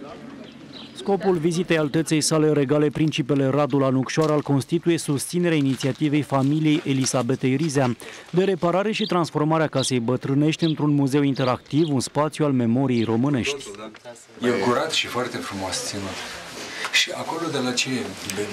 Scopul vizitei Alteței Sale Regale Principele Radu la Nucșoara îl constituie susținerea inițiativei familiei Elisabetei Rizea de reparare și transformarea casei bătrânești într-un muzeu interactiv, un spațiu al memoriei românești. E curat și foarte frumos ținut. Și acolo de la ce e?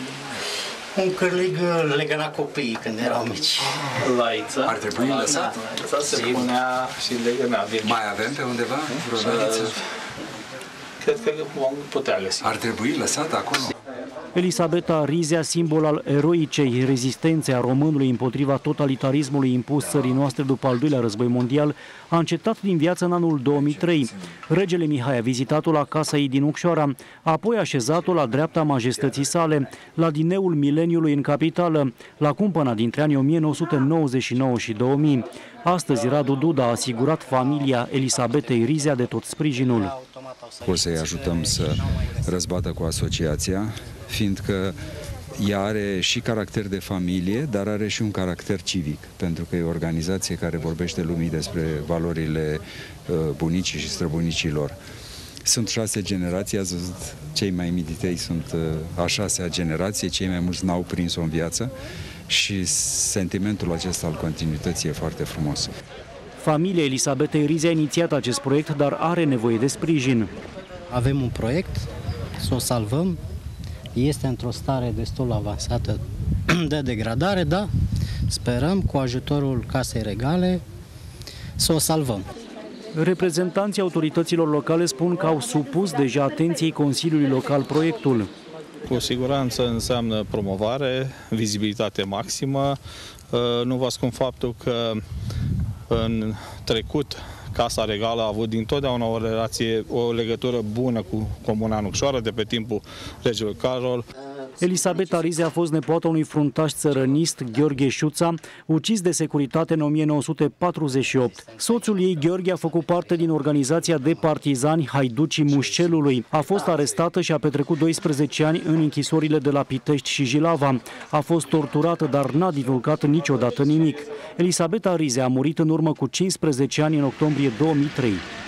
Un cârlig legăna copiii când erau mici. Laiță. Ar trebui lăsat? Da, se punea și legăna. Mai avem pe undeva vreo lăiță? Cred că vom putea găsi. Ar trebui lăsat acolo? Elisabeta Rizea, simbol al eroicei rezistenței a românului împotriva totalitarismului impus țării noastre după al doilea război mondial, a încetat din viață în anul 2003. Regele Mihai a vizitat-o la casa ei din Ucșoara, apoi a așezat-o la dreapta majestății sale, la dineul mileniului în capitală, la cumpăna dintre anii 1999 și 2000. Astăzi, Radu Duda a asigurat familia Elisabetei Rizea de tot sprijinul. O să-i ajutăm să răzbată cu asociația, fiindcă ea are și caracter de familie, dar are și un caracter civic, pentru că e o organizație care vorbește lumii despre valorile bunicii și străbunicilor. Sunt 6 generații, ați văzut, cei mai mici ei sunt a 6-a generație, cei mai mulți n-au prins-o în viață și sentimentul acesta al continuității e foarte frumos. Familia Elisabetei Rizea a inițiat acest proiect, dar are nevoie de sprijin. Avem un proiect, să o salvăm, este într-o stare destul avansată de degradare, dar sperăm cu ajutorul Casei Regale să o salvăm. Reprezentanții autorităților locale spun că au supus deja atenției Consiliului Local proiectul. Cu siguranță înseamnă promovare, vizibilitate maximă. Nu vă ascund faptul că în trecut Casa Regală a avut dintotdeauna o legătură bună cu Comuna Nucșoara de pe timpul regelui Carol. Elisabeta Rizea a fost nepoata unui fruntaș țărănist, Gheorghe Șuța, ucis de securitate în 1948. Soțul ei, Gheorghe, a făcut parte din organizația de partizani Haiducii Mușcelului. A fost arestată și a petrecut 12 ani în închisorile de la Pitești și Jilava. A fost torturată, dar n-a divulgat niciodată nimic. Elisabeta Rizea a murit în urmă cu 15 ani în octombrie 2003.